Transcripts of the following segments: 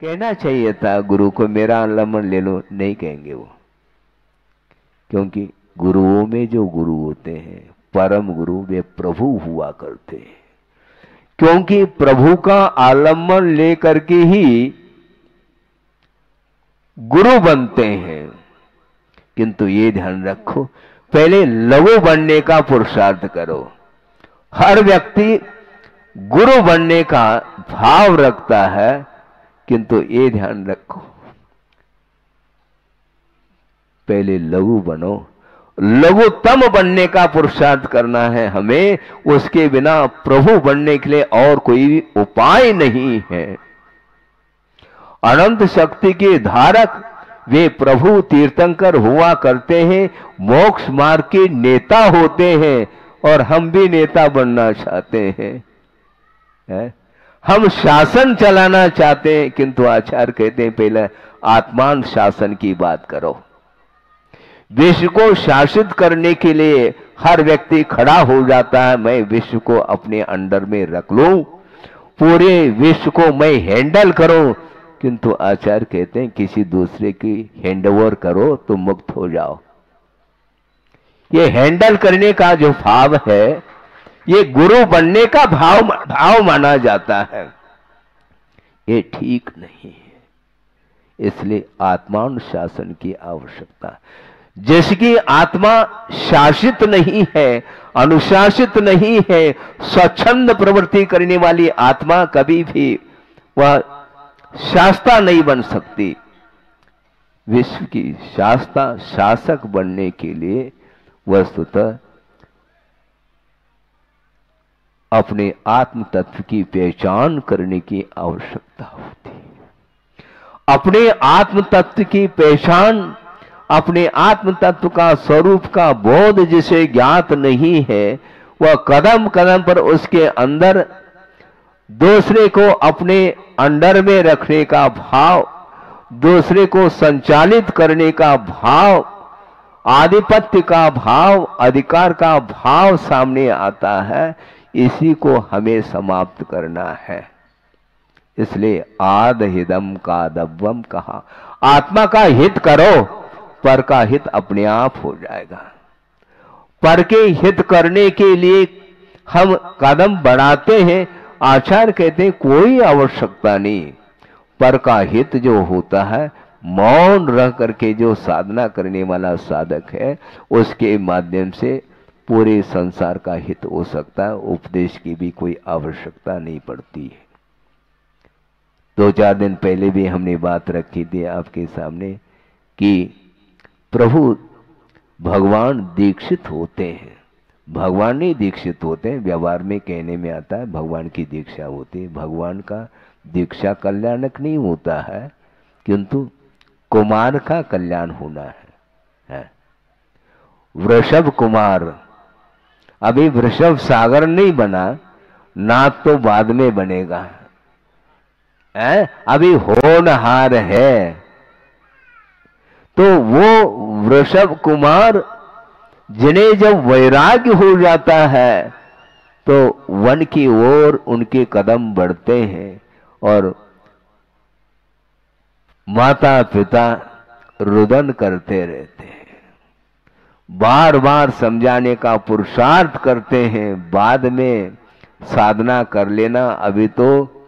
कहना चाहिए था गुरु को मेरा आलम्बन ले लो, नहीं कहेंगे वो, क्योंकि गुरुओं में जो गुरु होते हैं परम गुरु वे प्रभु हुआ करते हैं, क्योंकि प्रभु का आलम्बन लेकर के ही गुरु बनते हैं। किंतु ये ध्यान रखो, पहले लघु बनने का पुरुषार्थ करो। हर व्यक्ति गुरु बनने का भाव रखता है, किंतु ये ध्यान रखो पहले लघु बनो। लघुतम बनने का पुरुषार्थ करना है हमें, उसके बिना प्रभु बनने के लिए और कोई उपाय नहीं है। अनंत शक्ति के धारक वे प्रभु तीर्थंकर हुआ करते हैं, मोक्ष मार्ग के नेता होते हैं, और हम भी नेता बनना चाहते हैं, है? हम शासन चलाना चाहते हैं, किंतु आचार्य कहते हैं पहले आत्मान शासन की बात करो। विश्व को शासित करने के लिए हर व्यक्ति खड़ा हो जाता है, मैं विश्व को अपने अंडर में रख लूं, पूरे विश्व को मैं हैंडल करूं, किंतु आचार्य कहते हैं किसी दूसरे की हैंडओवर करो तो मुक्त हो जाओ। ये हैंडल करने का जो भाव है, ये गुरु बनने का भाव माना जाता है, ये ठीक नहीं है। इसलिए आत्मानुशासन की आवश्यकता। जिसकी आत्मा शासित नहीं है, अनुशासित नहीं है, स्वच्छंद प्रवृत्ति करने वाली आत्मा कभी भी वह शास्ता नहीं बन सकती। विश्व की शास्ता शासक बनने के लिए वस्तुतः अपने आत्म तत्व की पहचान करने की आवश्यकता होती है। अपने आत्म तत्व की पहचान, अपने आत्म तत्व का स्वरूप का बोध जिसे ज्ञात नहीं है, वह कदम कदम पर उसके अंदर दूसरे को अपने अंडर में रखने का भाव, दूसरे को संचालित करने का भाव, आधिपत्य का भाव, अधिकार का भाव सामने आता है। इसी को हमें समाप्त करना है। इसलिए आद हिदम का दब्वम कहा, आत्मा का हित करो, पर का हित अपने आप हो जाएगा। पर के हित करने के लिए हम कदम बढ़ाते हैं, आचार्य कहते हैं कोई आवश्यकता नहीं। पर का हित जो होता है, मौन रह करके जो साधना करने वाला साधक है, उसके माध्यम से पूरे संसार का हित हो सकता है। उपदेश की भी कोई आवश्यकता नहीं पड़ती है। 2-4 दिन पहले भी हमने बात रखी थी आपके सामने कि प्रभु भगवान दीक्षित होते हैं। भगवान नहीं दीक्षित होते हैं, व्यवहार में कहने में आता है भगवान की दीक्षा होती है। भगवान का दीक्षा कल्याणक नहीं होता है, किंतु कुमार का कल्याण होना है। वृषभ कुमार, अभी वृषभ सागर नहीं बना, नाथ तो बाद में बनेगा, अभी होनहार है। तो वो वृषभ कुमार जिन्हें जब वैराग्य हो जाता है, तो वन की ओर उनके कदम बढ़ते हैं, और माता पिता रुदन करते रहते हैं, बार बार समझाने का पुरुषार्थ करते हैं। बाद में साधना कर लेना, अभी तो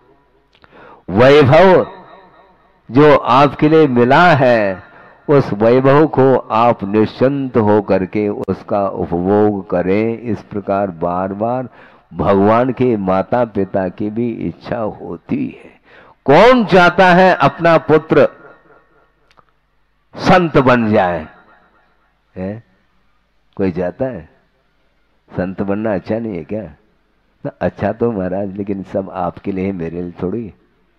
वैभव जो आपके लिए मिला है, उस वैभव को आप निश्चिंत हो करके उसका उपभोग करें। इस प्रकार बार बार भगवान के माता पिता की भी इच्छा होती है। कौन चाहता है अपना पुत्र संत बन जाए? है? कोई चाहता है? संत बनना अच्छा नहीं है क्या? ना, अच्छा तो महाराज, लेकिन सब आपके लिए, मेरे लिए थोड़ी।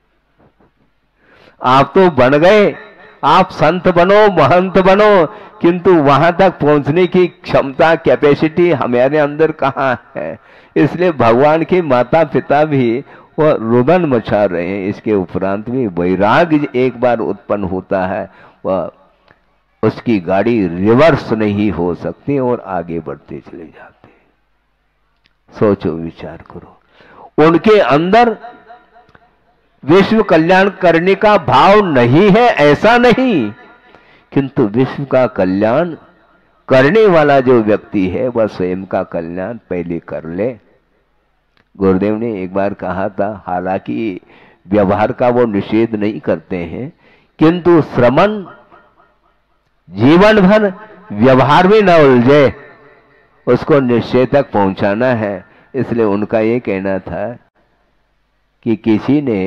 आप तो बन गए, आप संत बनो, महंत बनो, किंतु वहां तक पहुंचने की क्षमता, कैपेसिटी हमारे अंदर कहाँ है? इसलिए भगवान के माता पिता भी वह रुदन मचा रहे हैं। इसके उपरांत भी वैराग्य एक बार उत्पन्न होता है, वह उसकी गाड़ी रिवर्स नहीं हो सकती और आगे बढ़ते चले जाते। सोचो, विचार करो। उनके अंदर विश्व कल्याण करने का भाव नहीं है ऐसा नहीं, किंतु विश्व का कल्याण करने वाला जो व्यक्ति है वह स्वयं का कल्याण पहले कर ले। गुरुदेव ने एक बार कहा था, हालांकि व्यवहार का वो निषेध नहीं करते हैं, किंतु श्रमण जीवन भर व्यवहार में न उलझे, उसको निश्चय तक पहुंचाना है। इसलिए उनका ये कहना था कि किसी ने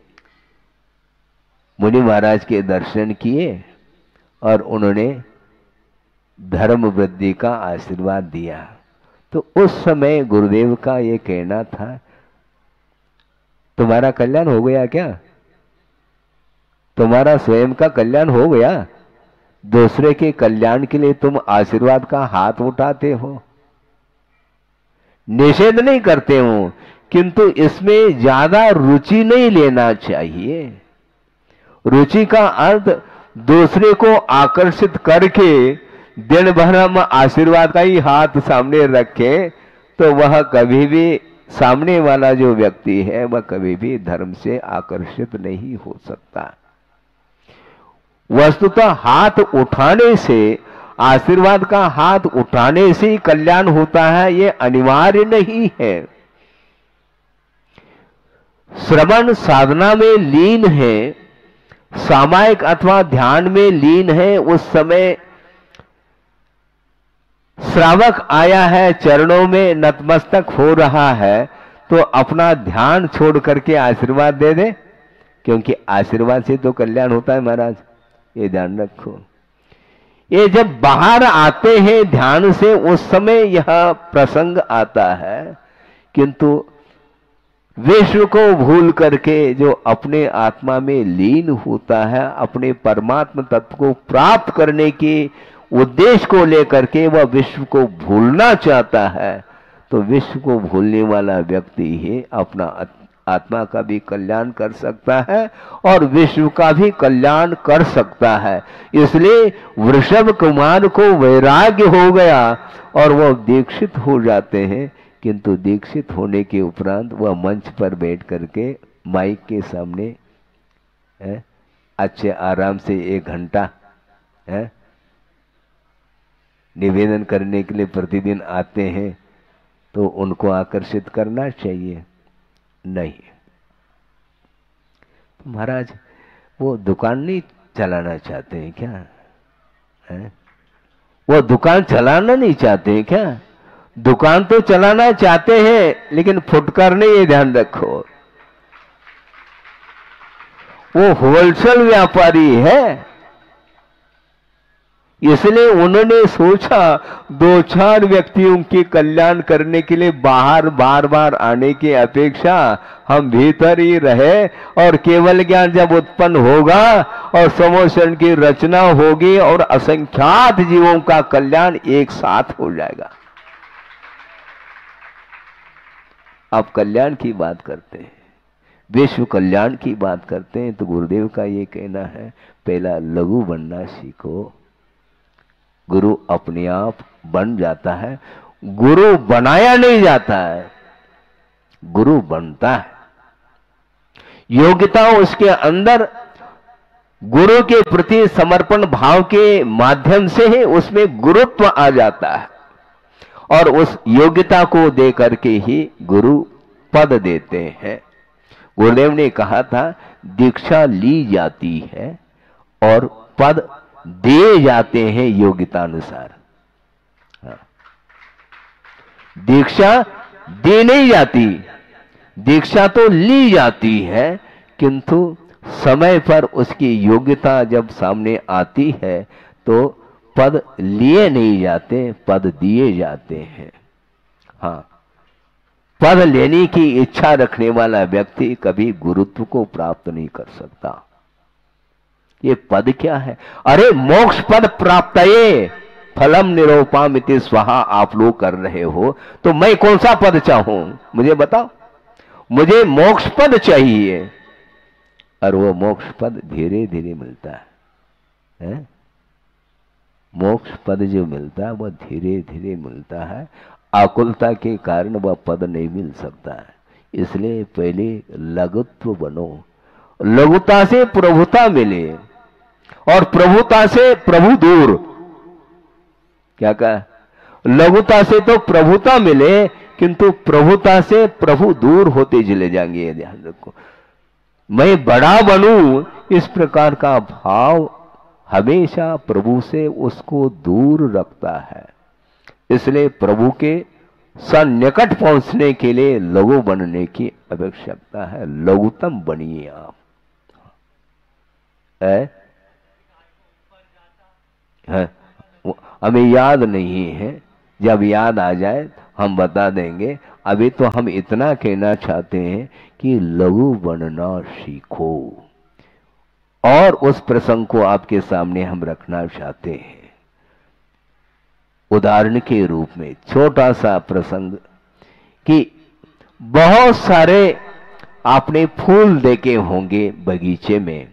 मुनि महाराज के दर्शन किए और उन्होंने धर्म वृद्धि का आशीर्वाद दिया, तो उस समय गुरुदेव का ये कहना था, तुम्हारा कल्याण हो गया क्या? तुम्हारा स्वयं का कल्याण हो गया? दूसरे के कल्याण के लिए तुम आशीर्वाद का हाथ उठाते हो। निषेध नहीं करते हो, किंतु इसमें ज्यादा रुचि नहीं लेना चाहिए। रुचि का अर्थ दूसरे को आकर्षित करके दिन भर हम आशीर्वाद का ही हाथ सामने रखें तो वह कभी भी, सामने वाला जो व्यक्ति है वह कभी भी धर्म से आकर्षित नहीं हो सकता। वस्तुतः हाथ उठाने से, आशीर्वाद का हाथ उठाने से ही कल्याण होता है, ये अनिवार्य नहीं है। श्रवण साधना में लीन है, सामायिक अथवा ध्यान में लीन है, उस समय श्रावक आया है, चरणों में नतमस्तक हो रहा है, तो अपना ध्यान छोड़ करके आशीर्वाद दे दे, क्योंकि आशीर्वाद से तो कल्याण होता है महाराज, ये ध्यान रखो। ये जब बाहर आते हैं ध्यान से, उस समय यह प्रसंग आता है, किंतु विश्व को भूल करके जो अपने आत्मा में लीन होता है, अपने परमात्मा तत्व को प्राप्त करने के उद्देश्य को लेकर के वह विश्व को भूलना चाहता है, तो विश्व को भूलने वाला व्यक्ति ही अपना आत्मा का भी कल्याण कर सकता है और विश्व का भी कल्याण कर सकता है। इसलिए वृषभ कुमार को वैराग्य हो गया और वह दीक्षित हो जाते हैं, किंतु दीक्षित होने के उपरांत वह मंच पर बैठ करके माइक के सामने अच्छे आराम से 1 घंटा निवेदन करने के लिए प्रतिदिन आते हैं, तो उनको आकर्षित करना चाहिए नहीं। तो महाराज वो दुकान नहीं चलाना चाहते हैं क्या? वो दुकान चलाना नहीं चाहते हैं क्या? दुकान तो चलाना चाहते हैं, लेकिन फुटकर नहीं, ये ध्यान रखो। वो होलसेल व्यापारी है, इसलिए उन्होंने सोचा 2-4 व्यक्तियों के कल्याण करने के लिए बाहर बार बार आने की अपेक्षा हम भीतर ही रहे, और केवल ज्ञान जब उत्पन्न होगा और समोषण की रचना होगी और असंख्यात जीवों का कल्याण एक साथ हो जाएगा। आप कल्याण की बात करते हैं, विश्व कल्याण की बात करते हैं, तो गुरुदेव का ये कहना है, पहला लघु बनना सीखो। गुरु अपने आप बन जाता है, गुरु बनाया नहीं जाता है, गुरु बनता है। योग्यता उसके अंदर गुरु के प्रति समर्पण भाव के माध्यम से ही उसमें गुरुत्व आ जाता है, और उस योग्यता को दे करके ही गुरु पद देते हैं। गुरुदेव ने कहा था, दीक्षा ली जाती है और पद दिए जाते हैं योग्यता अनुसार। दीक्षा दी नहीं जाती, दीक्षा तो ली जाती है, किंतु समय पर उसकी योग्यता जब सामने आती है तो पद लिए नहीं जाते, पद दिए जाते हैं। हाँ, पद लेने की इच्छा रखने वाला व्यक्ति कभी गुरुत्व को प्राप्त नहीं कर सकता। ये पद क्या है? अरे मोक्ष पद प्राप्तये फलम निरूपामिति स्वाहा आप लोग कर रहे हो, तो मैं कौन सा पद चाहूं? मुझे बताओ। मुझे मोक्ष पद चाहिए, और वो मोक्ष पद धीरे धीरे मिलता है। मोक्ष पद जो मिलता है वह धीरे धीरे मिलता है, आकुलता के कारण वह पद नहीं मिल सकता है। इसलिए पहले लघुत्व बनो, लघुता से प्रभुता मिले और प्रभुता से प्रभु दूर। क्या कहा? लघुता से तो प्रभुता मिले, किंतु प्रभुता से प्रभु दूर होते चले जाएंगे। ध्यान रखो, मैं बड़ा बनूं, इस प्रकार का भाव हमेशा प्रभु से उसको दूर रखता है। इसलिए प्रभु के सन्निकट पहुंचने के लिए लघु बनने की आवश्यकता है। लघुतम बनिए आप। है? हमें याद नहीं है, जब याद आ जाए हम बता देंगे। अभी तो हम इतना कहना चाहते हैं कि लघु बनना सीखो, और उस प्रसंग को आपके सामने हम रखना चाहते हैं उदाहरण के रूप में। छोटा सा प्रसंग कि बहुत सारे आपने फूल देखे होंगे बगीचे में,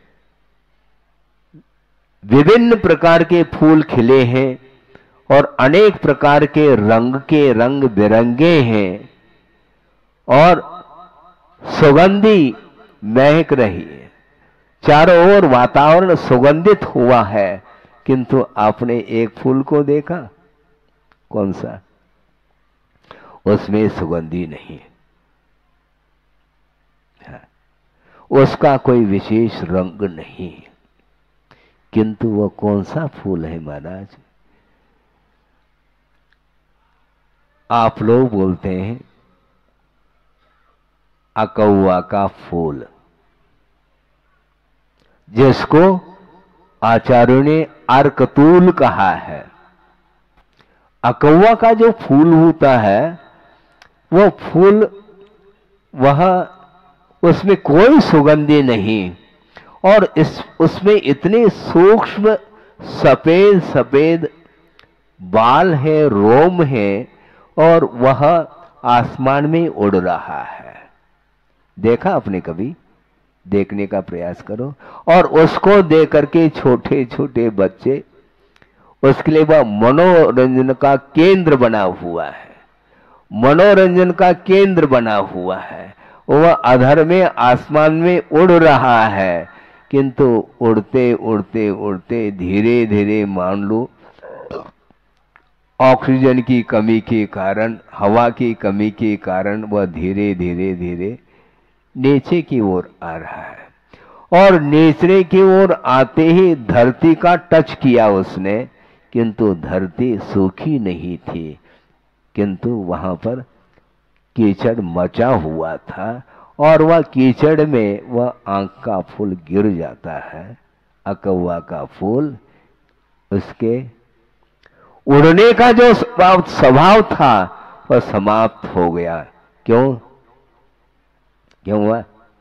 विभिन्न प्रकार के फूल खिले हैं और अनेक प्रकार के रंग बिरंगे हैं और सुगंधी महक रही है, चारों ओर वातावरण सुगंधित हुआ है। किंतु आपने एक फूल को देखा, कौन सा? उसमें सुगंधी नहीं है, उसका कोई विशेष रंग नहीं, किंतु वह कौन सा फूल है महाराज? आप लोग बोलते हैं अकौआ का फूल, जिसको आचार्यों ने अर्कतूल कहा है। अकौआ का जो फूल होता है, वो फूल उसमें कोई सुगंधी नहीं, और उसमें इतने सूक्ष्म सफेद सफेद बाल है, रोम है, और वह आसमान में उड़ रहा है। देखा आपने? कभी देखने का प्रयास करो। और उसको देख करके छोटे छोटे बच्चे, उसके लिए वह मनोरंजन का केंद्र बना हुआ है, मनोरंजन का केंद्र बना हुआ है। वह अधर में आसमान में उड़ रहा है, किंतु उड़ते उड़ते उड़ते धीरे धीरे मान लो ऑक्सीजन की कमी के कारण, हवा की कमी के कारण वह धीरे धीरे धीरे नीचे की ओर आ रहा है। और नीचे की ओर आते ही धरती का टच किया उसने, किंतु धरती सूखी नहीं थी, किंतु वहां पर कीचड़ मचा हुआ था, और वह कीचड़ में वह आंख का फूल गिर जाता है। अकौआ का फूल, उसके उड़ने का जो स्वभाव था वह समाप्त हो गया। क्यों? क्यों हुआ?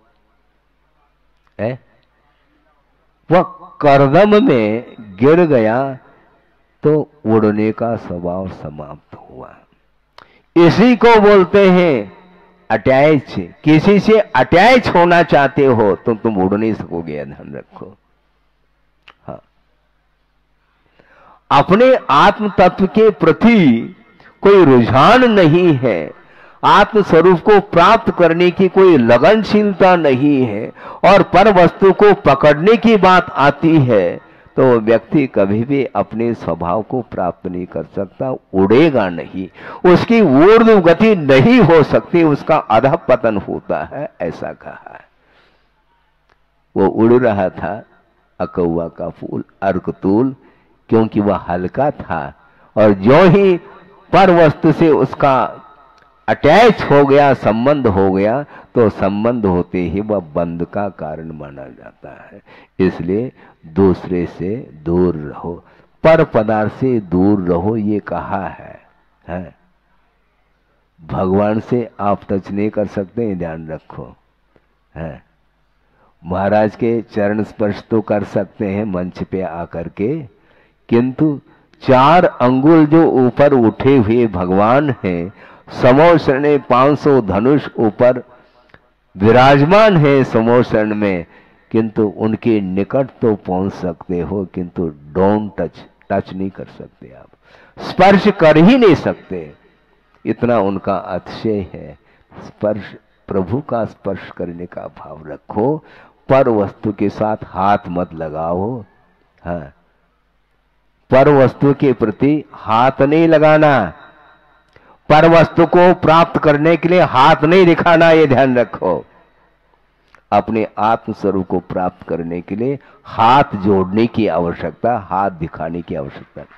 वह करदम में गिर गया तो उड़ने का स्वभाव समाप्त हुआ। इसी को बोलते हैं अटैच। किसी से अटैच होना चाहते हो तो तुम उड़ नहीं सकोगे, ध्यान रखो। हाँ, अपने आत्म तत्व के प्रति कोई रुझान नहीं है, आत्म स्वरूप को प्राप्त करने की कोई लगनशीलता नहीं है, और पर वस्तु को पकड़ने की बात आती है तो व्यक्ति कभी भी अपने स्वभाव को प्राप्त नहीं कर सकता, उड़ेगा नहीं, उसकी ऊर्ध्व गति नहीं हो सकती, उसका अधः पतन होता है, ऐसा कहा है। वो उड़ रहा था अकौआ का फूल, अर्कतूल, क्योंकि वह हल्का था, और जो ही पर वस्तु से उसका अटैच हो गया, संबंध हो गया, तो संबंध होते ही वह बंध का कारण माना जाता है। इसलिए दूसरे से दूर रहो, पर पदार्थ से दूर रहो, ये कहा है। भगवान से आप टच नहीं कर सकते, ध्यान रखो। है महाराज के चरण स्पर्श तो कर सकते हैं मंच पे आकर के, किंतु 4 अंगुल जो ऊपर उठे हुए भगवान हैं, समोशरण 500 धनुष ऊपर विराजमान है समोशरण में, किंतु उनके निकट तो पहुंच सकते हो, किंतु डोंट टच नहीं कर सकते, आप स्पर्श कर ही नहीं सकते, इतना उनका अतिशय है। स्पर्श, प्रभु का स्पर्श करने का भाव रखो, पर वस्तु के साथ हाथ मत लगाओ। हाँ, पर वस्तु के प्रति हाथ नहीं लगाना, पर वस्तु को प्राप्त करने के लिए हाथ नहीं दिखाना, ये ध्यान रखो। अपने आत्म स्वरूप को प्राप्त करने के लिए हाथ जोड़ने की आवश्यकता, हाथ दिखाने की आवश्यकता नहीं।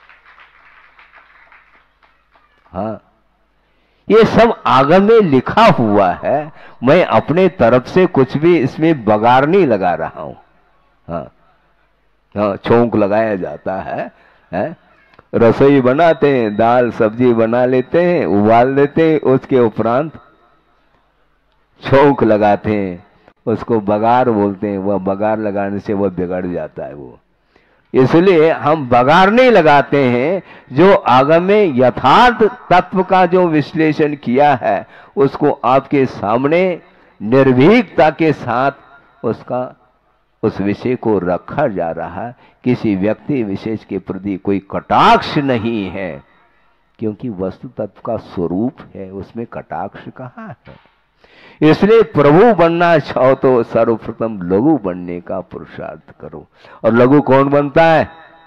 हाँ, ये सब आगम में लिखा हुआ है, मैं अपने तरफ से कुछ भी इसमें बगार नहीं लगा रहा हूं। हाँ हाँ, छोंक लगाया जाता है? रसोई बनाते हैं, दाल सब्जी बना लेते हैं, उबाल देते हैं, उसके उपरांत छोंक लगाते हैं, उसको बगार बोलते हैं। वह बगार लगाने से वह बिगड़ जाता है वो। इसलिए हम बगार नहीं लगाते हैं। जो आगम में यथार्थ तत्व का जो विश्लेषण किया है उसको आपके सामने निर्भीकता के साथ उस विषय को रखा जा रहा है। किसी व्यक्ति विशेष के प्रति कोई कटाक्ष नहीं है, क्योंकि वस्तु तत्व का स्वरूप है, उसमें कटाक्ष कहाँ है। इसलिए प्रभु बनना चाहो तो सर्वप्रथम लघु बनने का पुरुषार्थ करो। और लघु कौन बनता है?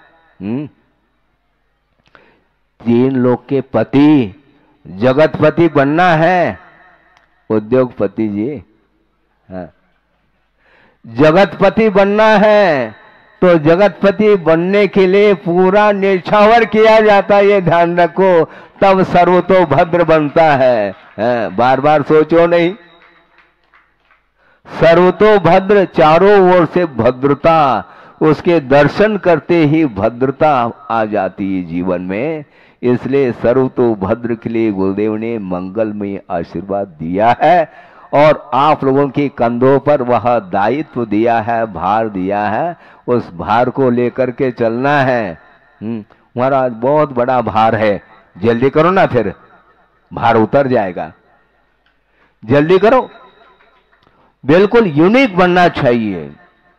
3 लोक के पति, जगतपति बनना है। उद्योगपति जी, हाँ, जगतपति बनना है तो जगतपति बनने के लिए पूरा निछावर किया जाता है, ये ध्यान रखो, तब सर्वतोभद्र बनता है। बार बार सोचो नहीं। सर्वतोभद्र, चारों ओर से भद्रता, उसके दर्शन करते ही भद्रता आ जाती है जीवन में। इसलिए सर्वतोभद्र के लिए गुरुदेव ने मंगलमय आशीर्वाद दिया है और आप लोगों के कंधों पर वह दायित्व दिया है, भार दिया है। उस भार को लेकर के चलना है। महाराज बहुत बड़ा भार है, जल्दी करो ना, फिर भार उतर जाएगा। जल्दी करो। बिल्कुल यूनिक बनना चाहिए।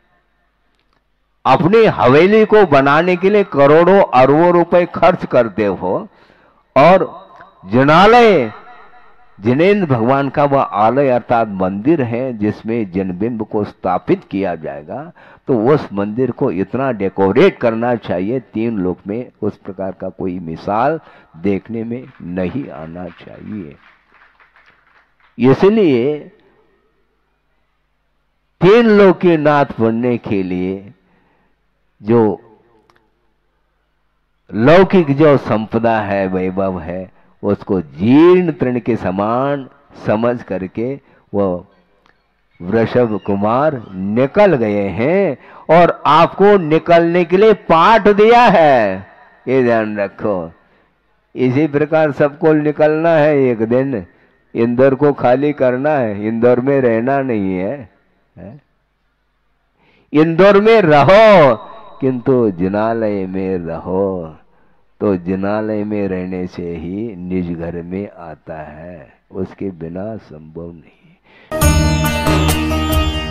अपनी हवेली को बनाने के लिए करोड़ों अरबों रुपए खर्च करते हो और जिनालय, जिनेन्द्र भगवान का वह आलय अर्थात मंदिर है जिसमें जनबिंब को स्थापित किया जाएगा, तो उस मंदिर को इतना डेकोरेट करना चाहिए। 3 लोक में उस प्रकार का कोई मिसाल देखने में नहीं आना चाहिए। इसलिए 3 लोक के नाथ बनने के लिए जो लौकिक जो संपदा है, वैभव है, उसको जीर्ण तृण के समान समझ करके वह वृषभ कुमार निकल गए हैं और आपको निकलने के लिए पाठ दिया है, ये ध्यान रखो। इसी प्रकार सबको निकलना है एक दिन। इंदौर को खाली करना है, इंदौर में रहना नहीं है। इंदौर में रहो किंतु जिनालय में रहो, तो जिनालय में रहने से ही निज घर में आता है, उसके बिना संभव नहीं।